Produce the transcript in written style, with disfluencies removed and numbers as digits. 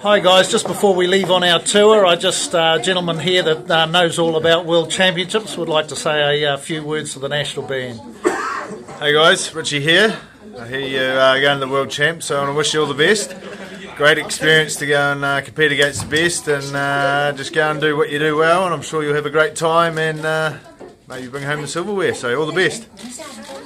Hi guys, just before we leave on our tour, a gentleman here that knows all about World Championships would like to say a few words to the national band. Hey guys, Richie here. I hear you going to the World Champ, so I want to wish you all the best. Great experience to go and compete against the best, and just go and do what you do well, and I'm sure you'll have a great time and maybe bring home the silverware, so all the best.